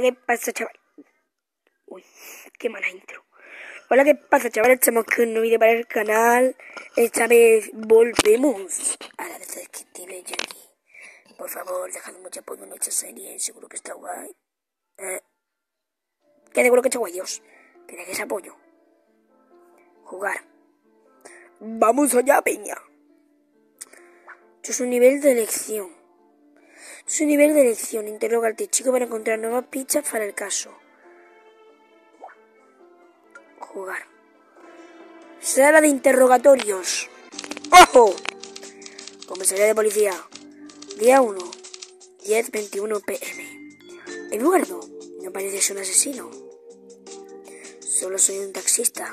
¿Qué pasa, chaval? Uy, qué mala intro. Hola, ¿qué pasa, chaval? Estamos con un nuevo vídeo para el canal. Esta vez volvemos a la detective Jackie. Por favor, dejad mucho apoyo en nuestra serie. Seguro que está guay. Que seguro que está guay, Dios. Que dejes apoyo. Jugar. Vamos allá, peña. Esto es un nivel de elección. Su nivel de elección. Interroga al chico para encontrar nuevas pistas para el caso. Jugar. Sala de interrogatorios. ¡Ojo! Comisaría de policía. Día 1. 10:21 p.m. Eduardo, no pareces un asesino. Solo soy un taxista.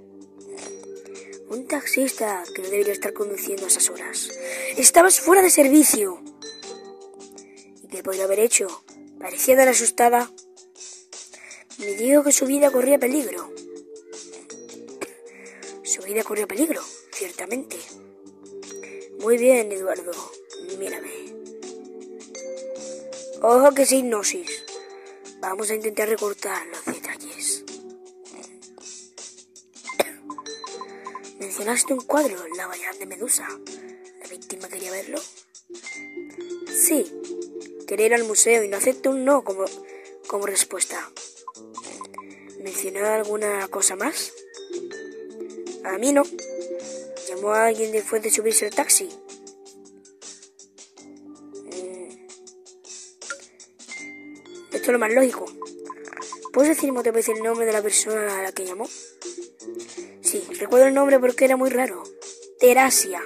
Un taxista que no debería estar conduciendo a esas horas. Estabas fuera de servicio. ¿Y qué podría haber hecho? Parecía tan asustada. Me dijo que su vida corría peligro. Su vida corría peligro, ciertamente. Muy bien, Eduardo. Mírame. Ojo que es hipnosis. Vamos a intentar recortar los detalles. Mencionaste un cuadro, La Ballena de Medusa. ¿La víctima quería verlo? Sí. Quería ir al museo y no acepto un no como respuesta. ¿Mencionó alguna cosa más? A mí no. ¿Llamó a alguien después de subirse al taxi? Esto es lo más lógico. ¿Puedes decirme otra vez el nombre de la persona a la que llamó? Sí, recuerdo el nombre porque era muy raro. Terasia.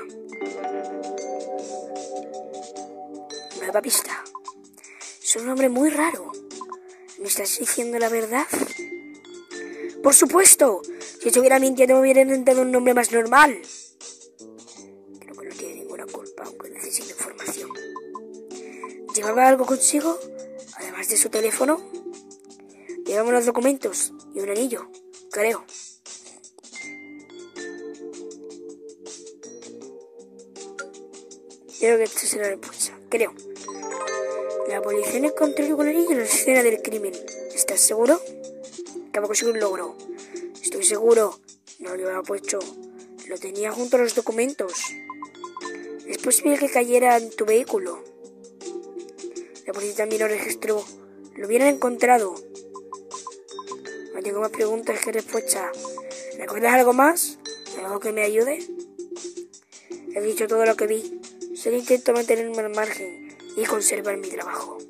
Nueva pista. Es un nombre muy raro. ¿Me estás diciendo la verdad? ¡Por supuesto! Si estuviera mintiendo me hubiera inventado un nombre más normal. Creo que no tiene ninguna culpa, aunque necesite información. ¿Llevaba algo consigo? Además de su teléfono. Llevamos los documentos y un anillo, creo. Creo que esta será la respuesta. Creo. La policía encontró el anillo en la escena del crimen. ¿Estás seguro? Acabo de conseguir un logro. Estoy seguro. No lo llevaba puesto. Lo tenía junto a los documentos. Es posible que cayera en tu vehículo. La policía también lo registró. Lo hubieran encontrado. No tengo más preguntas que respuestas. ¿Recuerdas algo más? ¿Algo que me ayude? He dicho todo lo que vi. Solo intento mantenerme al margen y conservar mi trabajo.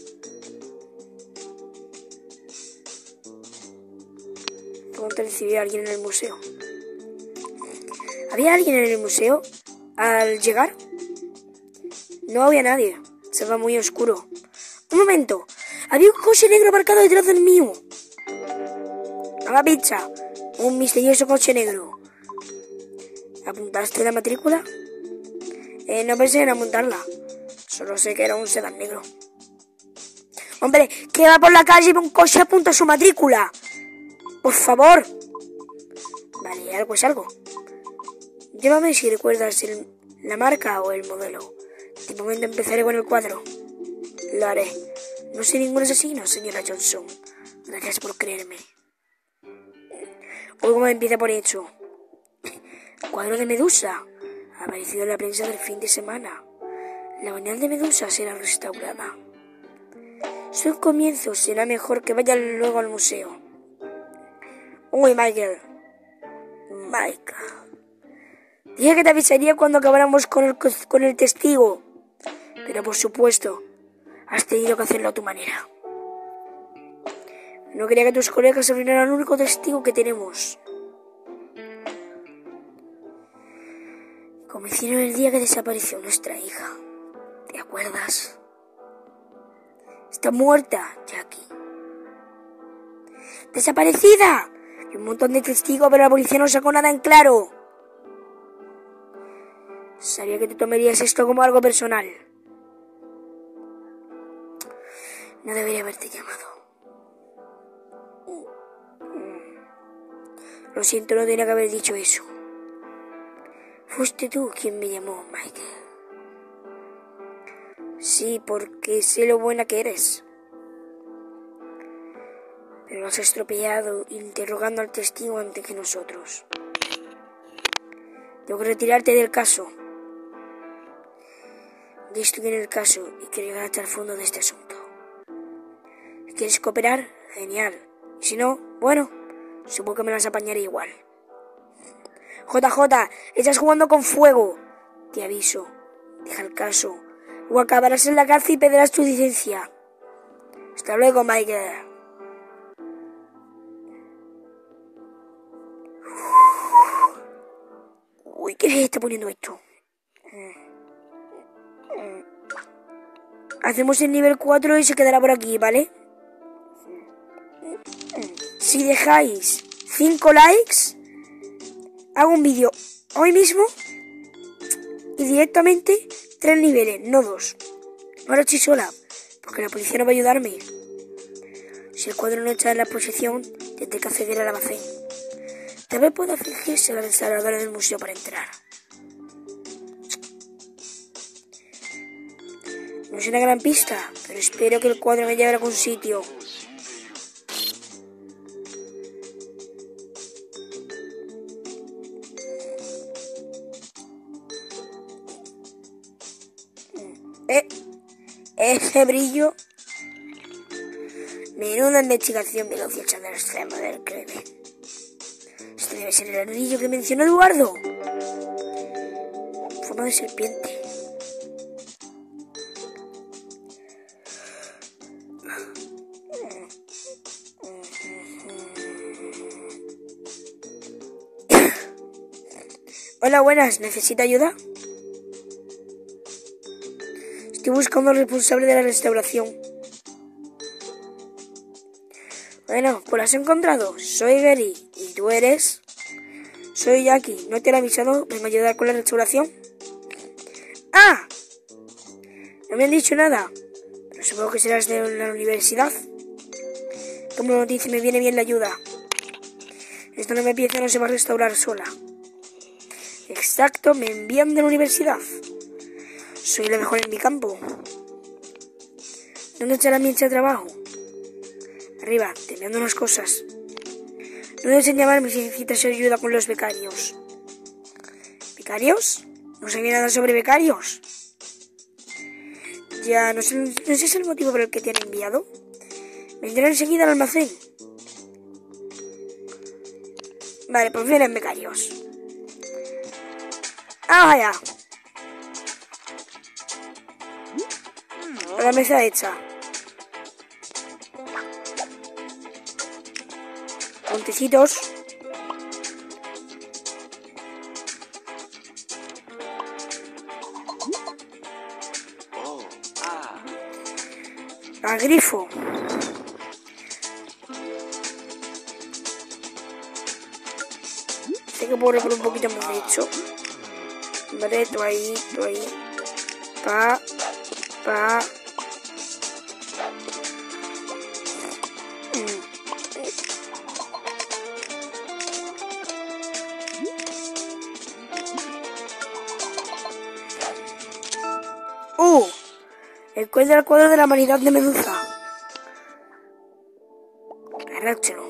Pregunta recibir a alguien en el museo. ¿Había alguien en el museo al llegar? No había nadie. Estaba muy oscuro. Un momento. Había un coche negro aparcado detrás del mío. Nueva pizza. Un misterioso coche negro. ¿Apuntaste la matrícula? No pensé en apuntarla. Solo sé que era un sedán negro. Hombre, que va por la calle y un coche apunta su matrícula. Por favor. Vale, algo es algo. Llévame si recuerdas la marca o el modelo. De momento empezaré con el cuadro. Lo haré. No soy ningún asesino, señora Johnson. Gracias por creerme. Hoy como empieza por hecho. Cuadro de Medusa. Ha aparecido en la prensa del fin de semana. La Ballena de Medusa será restaurada. Su comienzo será mejor que vayan luego al museo. Uy, Michael. Dije que te avisaría cuando acabáramos con el testigo. Pero por supuesto, has tenido que hacerlo a tu manera. No quería que tus colegas arruinaran el único testigo que tenemos. Como hicieron el día que desapareció nuestra hija. ¿Te acuerdas? Está muerta, Jackie. ¡Desaparecida! Hay un montón de testigos, pero la policía no sacó nada en claro. Sabía que te tomarías esto como algo personal. No debería haberte llamado. Lo siento, no tenía que haber dicho eso. Fuiste tú quien me llamó, Michael. Sí, porque sé lo buena que eres. Lo has estropeado interrogando al testigo antes que nosotros. Tengo que retirarte del caso. Ya estoy en el caso y quiero llegar hasta el fondo de este asunto. Si quieres cooperar, genial. Y si no, bueno, supongo que me las apañaré igual. JJ, estás jugando con fuego. Te aviso, deja el caso o acabarás en la cárcel y perderás tu licencia. Hasta luego, Michael. Uy, ¿qué se está poniendo esto? Hacemos el nivel 4 y se quedará por aquí, ¿vale? Si dejáis 5 likes, hago un vídeo hoy mismo y directamente 3 niveles, no 2. Ahora estoy sola, porque la policía no va a ayudarme. Si el cuadro no está en la exposición, tendré que acceder al almacén. También puedo fingirse a la restauradora del museo para entrar. No es una gran pista, pero espero que el cuadro me lleve a algún sitio. Ese brillo. Menuda investigación minuciosa del extremo del crimen. Este debe ser el anillo que mencionó Eduardo. Forma de serpiente. Hola, buenas. ¿Necesita ayuda? Estoy buscando al responsable de la restauración. Bueno, pues lo has encontrado. Soy Gary. ¿Y tú eres? Soy Jackie. ¿No te lo he avisado? ¿Vengo a ayudar con la restauración? ¡Ah! No me han dicho nada. Pero supongo que serás de la universidad. Como lo dice, me viene bien la ayuda. Esto no me piensa, no se va a restaurar sola. Exacto, me envían de la universidad. Soy la mejor en mi campo. ¿Dónde está la mesa de trabajo? Arriba, te enviando unas cosas. No debes llamarme si necesitas ayuda con los becarios. ¿Becarios? No sabía nada sobre becarios. Ya, ¿no es ese el motivo por el que te han enviado? Vendré enseguida al almacén. Vale, pues vienen becarios. ¡Ah, ya! La mesa hecha. Montecitos. Al grifo. Sé que puedo reponer un poquito más de hecho. Vale, tú ahí. Pa. El cuello del cuadro de la humanidad de Medusa. Arráchalo.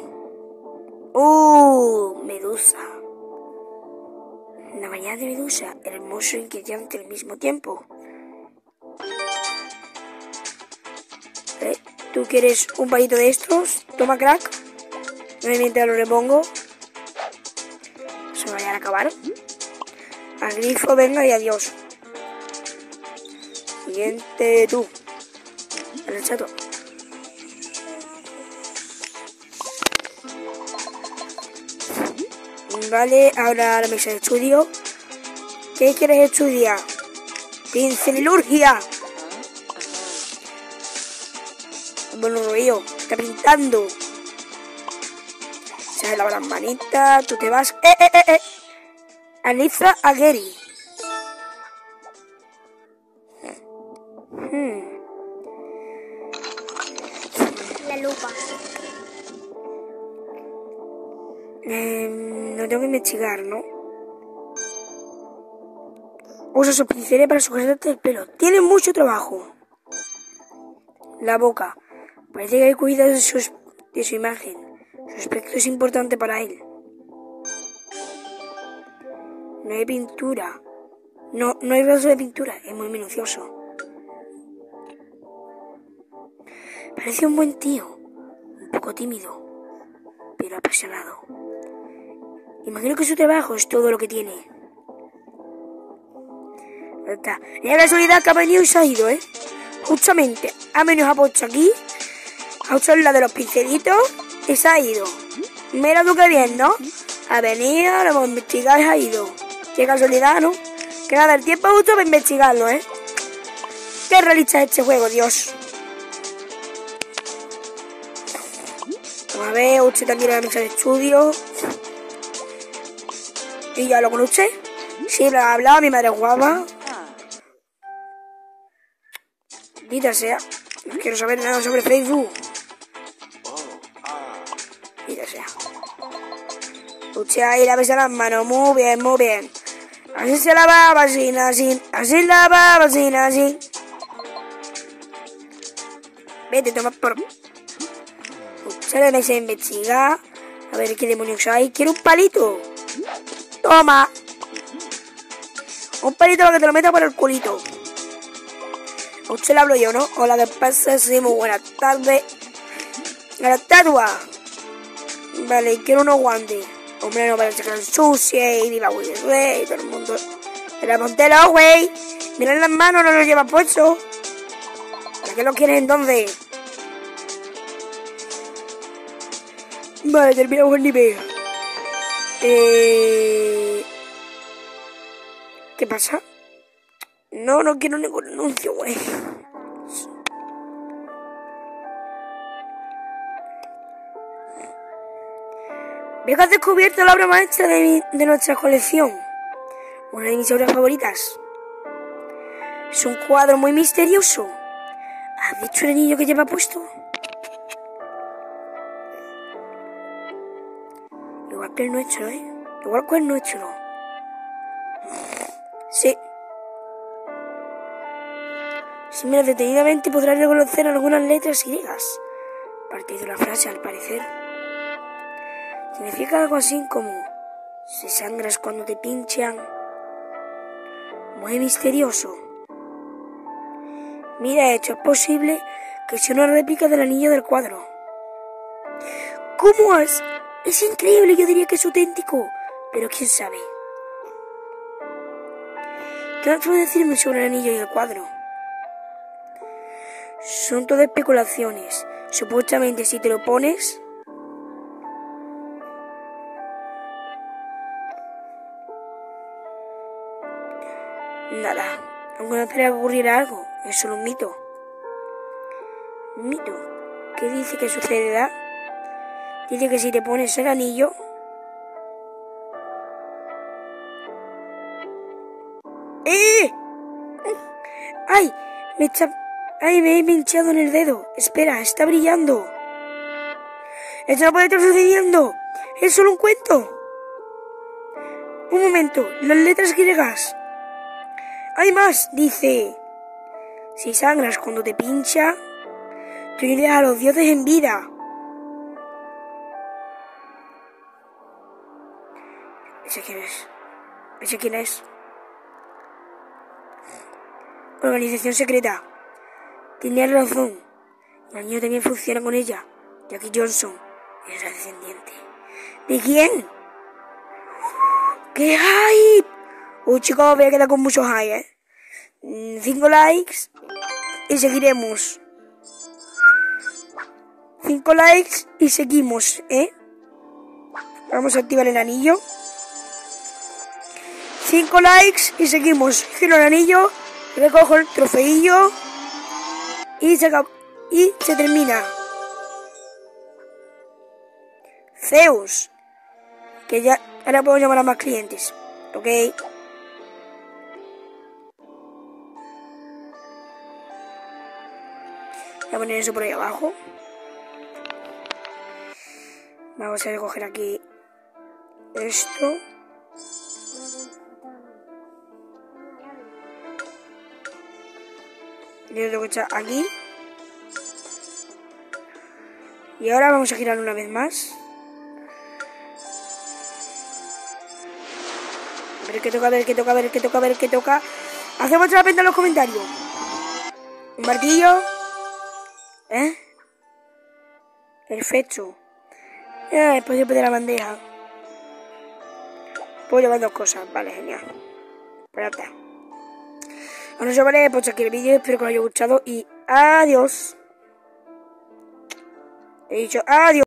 Medusa. La humanidad de Medusa, hermoso e inquietante al mismo tiempo. ¿Tú quieres un palito de estos? Toma, crack. No me mientas, lo repongo. Se me vayan a acabar. Al grifo, venga y adiós. Siguiente tú. El chato. Vale, ahora la mesa de estudio. ¿Qué quieres estudiar? Pincelurgia. Bueno, rollo, está pintando. Se lava las manitas, tú te vas. Anissa Agueri. La lupa. No tengo que investigar, ¿no? Usa su pincel para sujetarte el pelo. Tiene mucho trabajo. La boca. Parece que hay cuidado de su imagen. Su aspecto es importante para él. No hay pintura. No hay rastro de pintura. Es muy minucioso. Parece un buen tío. Un poco tímido, pero apasionado. Imagino que su trabajo es todo lo que tiene. La casualidad que ha venido y se ha ido, ¿eh? Justamente, ha venido a puesto aquí, ha hecho la de los pincelitos y se ha ido. Mira tú qué bien, ¿no? Ha venido, lo hemos investigado y se ha ido. Qué casualidad, ¿no? Que nada, el tiempo justo para investigarlo, ¿eh? Qué realista es este juego, Dios. Vamos a ver, usted también la mesa de estudio. ¿Y ya lo conoce? Sí, bla, bla, mi madre es guapa. Maldita sea, no quiero saber nada sobre Facebook. Maldita sea. Usted ahí lávese las manos, muy bien, muy bien. Así se lava, así, así lava, así. Vete, toma por... Usted debe a investigar. A ver qué demonios hay. ¿Quiere un palito? Toma. Un palito para que te lo meta por el culito. A usted le hablo yo, ¿no? Hola, ¿qué pasa? Sí, muy buenas tardes. A la estatua. Vale, quiero unos guantes. Hombre, no parece que lo ensucie y viva Willy Rey y todo el mundo. Pero póntelo, güey. Mira las manos, no lo lleva puesto. ¿Para qué lo quieres entonces? Vale, terminamos el nivel. ¿Qué pasa? No quiero ningún anuncio, güey. Veo que has descubierto la obra maestra de nuestra colección. Una de mis obras favoritas. Es un cuadro muy misterioso. ¿Has visto el anillo que lleva puesto? Igual que el nuestro, ¿eh? Igual que el nuestro. Sí. Si miras detenidamente podrás reconocer algunas letras griegas. Parte de una frase, al parecer. Significa algo así como: si sangras cuando te pinchan. Muy misterioso. Mira, esto es posible que sea una réplica del anillo del cuadro. ¿Cómo es? Es increíble, yo diría que es auténtico. Pero quién sabe. ¿Qué más puedes decirme sobre el anillo y el cuadro? Son todas especulaciones. Supuestamente si te lo pones... Nada, aunque no espera que ocurriera algo, es solo un mito. ¿Un mito? ¿Qué dice que sucederá? Dice que si te pones el anillo... ¡Eh! ¡Ay! Me he pinchado en el dedo. Espera, está brillando. Esto no puede estar sucediendo. Es solo un cuento. Un momento, las letras griegas. Hay más, dice: si sangras cuando te pincha, te unirás a los dioses en vida. ¿Ese quién es? ¿Ese quién es? Organización secreta. Tenías razón. El niño también funciona con ella. Jackie Johnson es la descendiente. ¿De quién? ¡Qué hype! Uy, chicos, voy a quedar con muchos hype, 5 likes y seguiremos. 5 likes y seguimos, Vamos a activar el anillo. 5 likes y seguimos. Giro el anillo, recojo el trofeillo y se termina. Zeus, que ya ahora puedo llamar a más clientes. Ok. Voy a poner eso por ahí abajo. Vamos a recoger aquí esto. Yo tengo que echar aquí. Y ahora vamos a girar una vez más. A ver qué toca, a ver qué toca, a ver qué toca, a ver qué toca. Hacemos otra vez en los comentarios. Un martillo. Perfecto. Después de la bandeja. Puedo llevar 2 cosas. Vale, genial. Espérate. Bueno, chavales, pues aquí el vídeo. Espero que os haya gustado. Y adiós. He dicho adiós.